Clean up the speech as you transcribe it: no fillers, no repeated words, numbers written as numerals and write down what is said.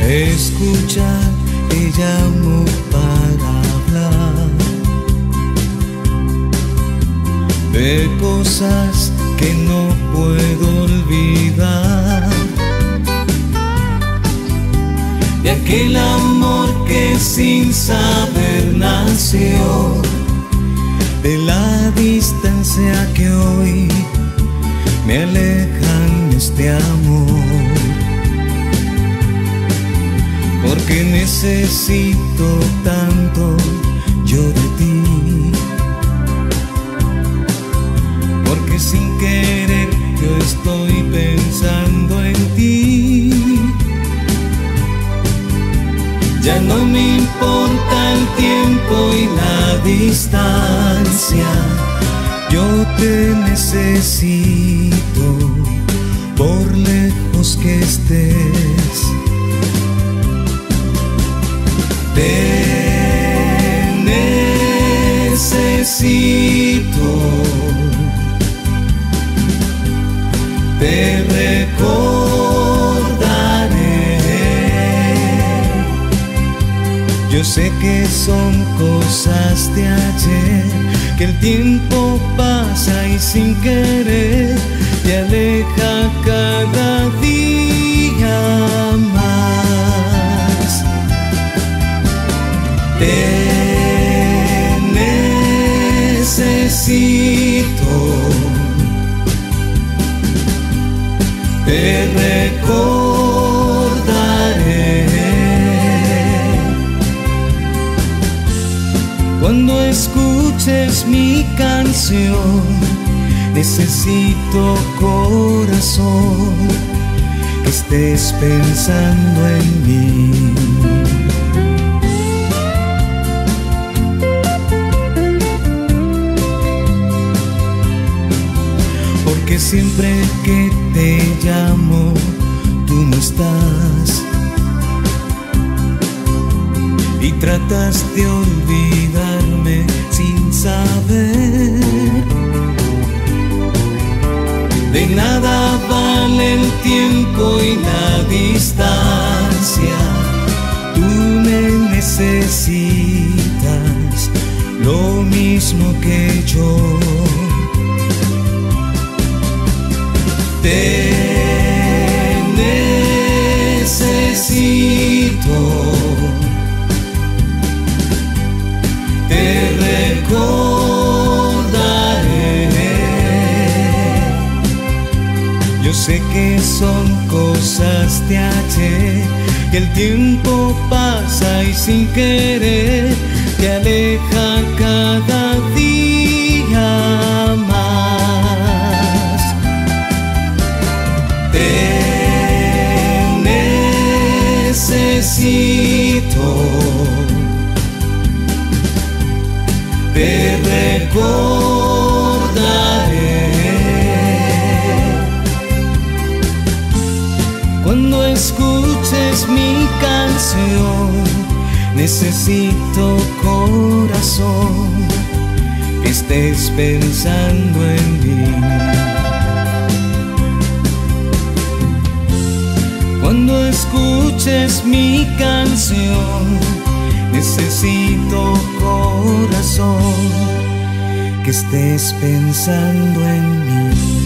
Escucha, te llamo para hablar de cosas que no puedo olvidar, de aquel amor que sin saber nació, de la distancia que hoy me alejan de este amor, porque necesito tanto yo de ti, porque sin querer yo estoy pensando en ti. Ya no me importa el tiempo y la distancia, yo te necesito por lejos que estés. Te necesito, te recordaré. Yo sé que son cosas de ayer, que el tiempo pasa y sin querer te aleja cada día más. Te necesito, te recordaré. Cuando escuches mi canción, necesito, corazón, que estés pensando en mí. Porque siempre que te llamo, tú no estás, y tratas de olvidarme sin saber. De nada vale el tiempo y la distancia, tú me necesitas lo mismo que yo. Te necesito, te recordaré. Yo sé que son cosas de ayer, que el tiempo pasa y sin querer te aleja cada día más. Te necesito, te recordaré. Cuando escuches mi canción, necesito, corazón, que estés pensando en mí. Cuando escuches mi canción, necesito, corazón, que estés pensando en mí.